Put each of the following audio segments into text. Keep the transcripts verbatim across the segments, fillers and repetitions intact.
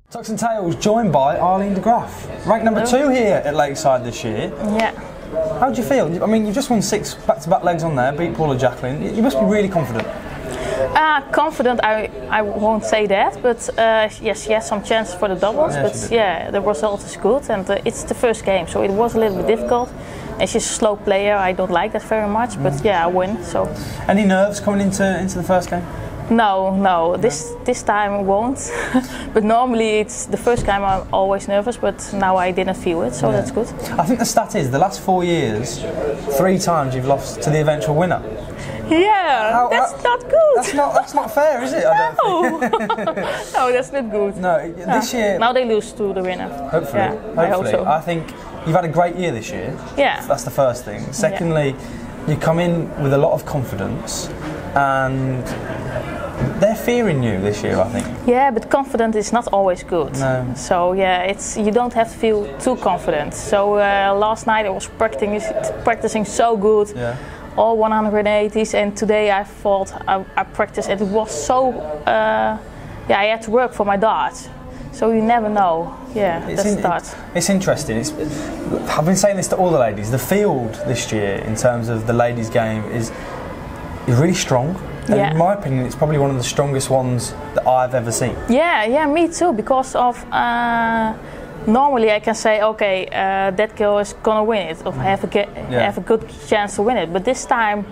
Tucks and Tails joined by Arlene de Graaf, ranked number two here at Lakeside this year. Yeah. How do you feel? I mean, you've just won six back-to-back legs on there, beat Paula Jacqueline. You must be really confident. Uh, confident, I, I won't say that, but uh, yes, she had some chances for the doubles, Yeah, but yeah, the result is good, and uh, it's the first game, so it was a little bit difficult. And she's a slow player, I don't like that very much, mm. but yeah, I win. So. Any nerves coming into into the first game? No, no, this this time I won't. But normally it's the first game I'm always nervous, but now I didn't feel it, so yeah. That's good. I think the stat is the last four years, three times you've lost to the eventual winner. Yeah, how, that's how, not good. That's not that's not fair, is it? I don't no. think. No, that's not good. No, this year. Now they lose to the winner. Hopefully, yeah, hopefully. I hope so. I think you've had a great year this year. Yeah. That's the first thing. Secondly, yeah. you come in with a lot of confidence, and they're fearing you this year, I think. Yeah, but confident is not always good. No. So yeah, it's you don't have to feel too confident. So uh, last night I was practicing practicing so good. Yeah. All one hundred eighties, and today I thought I, I practiced, and it was so. Uh, yeah, I had to work for my darts. So you never know. Yeah, it's that's in, darts. It's interesting. It's, I've been saying this to all the ladies. The field this year, in terms of the ladies' game, is is really strong. And yeah. in my opinion, it's probably one of the strongest ones that I've ever seen. Yeah, yeah, me too. Because of uh, normally I can say, okay, uh, that girl is gonna win it, or have a yeah. have a good chance to win it. But this time,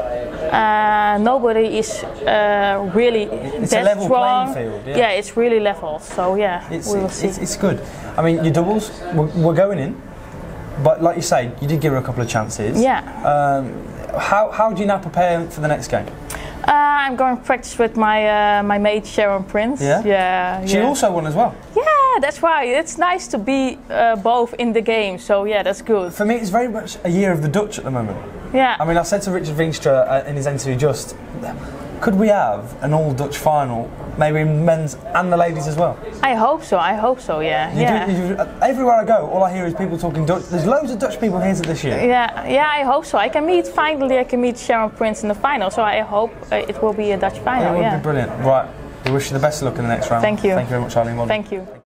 uh, nobody is uh, really it's that a level strong. playing field. Yeah. yeah, it's really level. So yeah, it's, we will it's, see. It's, it's good. I mean, your doubles were, were going in, but like you say, you did give her a couple of chances. Yeah. Um, how how do you now prepare for the next game? Uh, I'm going to practice with my uh, my mate Sharon Prince. Yeah. Yeah. She yeah. also won as well. Yeah, that's right. It's nice to be uh, both in the game. So yeah, that's good. For me, it's very much a year of the Dutch at the moment. Yeah. I mean, I said to Richard Veenstra uh, in his interview just, could we have an all Dutch final, maybe in men's and the ladies as well? I hope so. I hope so. Yeah. You yeah. Do, you, everywhere I go, all I hear is people talking Dutch. There's loads of Dutch people here this year. Yeah. Yeah. I hope so. I can meet finally. I can meet Sharon Prince in the final. So I hope uh, it will be a Dutch final. It would yeah. be brilliant. Right. We wish you the best of luck in the next round. Thank you. Thank you very much, Arlene. Thank you.